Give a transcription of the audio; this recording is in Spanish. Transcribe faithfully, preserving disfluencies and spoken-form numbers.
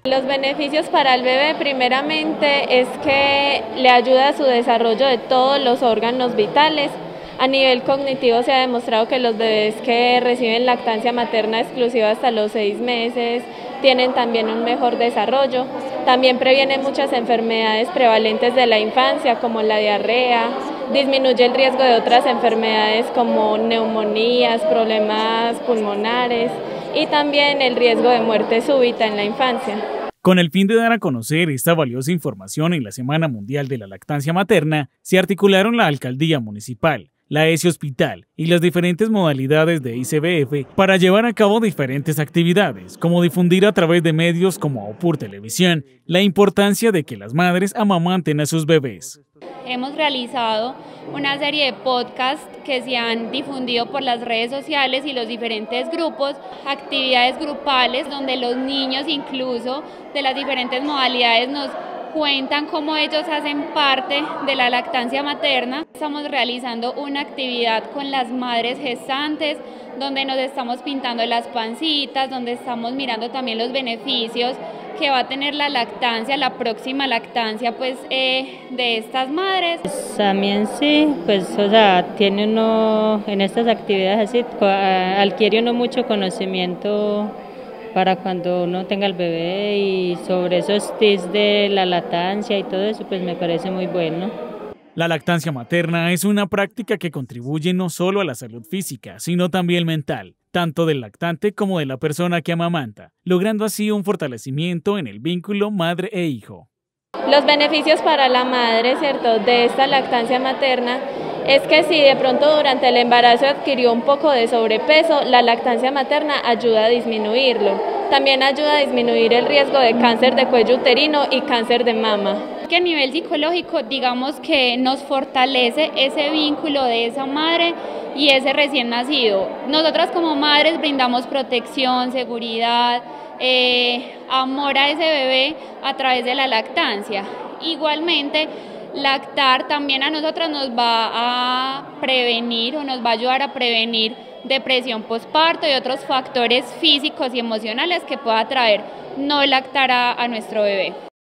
Los beneficios para el bebé primeramente es que le ayuda a su desarrollo de todos los órganos vitales. A nivel cognitivo se ha demostrado que los bebés que reciben lactancia materna exclusiva hasta los seis meses tienen también un mejor desarrollo. También previene muchas enfermedades prevalentes de la infancia como la diarrea, disminuye el riesgo de otras enfermedades como neumonías, problemas pulmonares y también el riesgo de muerte súbita en la infancia. Con el fin de dar a conocer esta valiosa información en la Semana Mundial de la Lactancia Materna, se articularon la Alcaldía Municipal, la E S I Hospital y las diferentes modalidades de I C B F para llevar a cabo diferentes actividades, como difundir a través de medios como Opur Televisión la importancia de que las madres amamanten a sus bebés. Hemos realizado una serie de podcasts que se han difundido por las redes sociales y los diferentes grupos, actividades grupales donde los niños incluso de las diferentes modalidades nos cuentan cómo ellos hacen parte de la lactancia materna. Estamos realizando una actividad con las madres gestantes donde nos estamos pintando las pancitas, donde estamos mirando también los beneficios que va a tener la lactancia, la próxima lactancia pues eh, de estas madres. Pues también sí, pues o sea, tiene uno en estas actividades así, adquiere uno mucho conocimiento para cuando uno tenga el bebé y sobre esos tips de la lactancia y todo eso, pues me parece muy bueno. La lactancia materna es una práctica que contribuye no solo a la salud física, sino también mental, tanto del lactante como de la persona que amamanta, logrando así un fortalecimiento en el vínculo madre e hijo. Los beneficios para la madre, ¿cierto?, de esta lactancia materna es que si de pronto durante el embarazo adquirió un poco de sobrepeso, la lactancia materna ayuda a disminuirlo. También ayuda a disminuir el riesgo de cáncer de cuello uterino y cáncer de mama. Que a nivel psicológico, digamos que nos fortalece ese vínculo de esa madre y ese recién nacido. Nosotras como madres brindamos protección, seguridad, eh, amor a ese bebé a través de la lactancia. Igualmente, lactar también a nosotras nos va a prevenir o nos va a ayudar a prevenir depresión postparto y otros factores físicos y emocionales que pueda traer no lactar a, a nuestro bebé.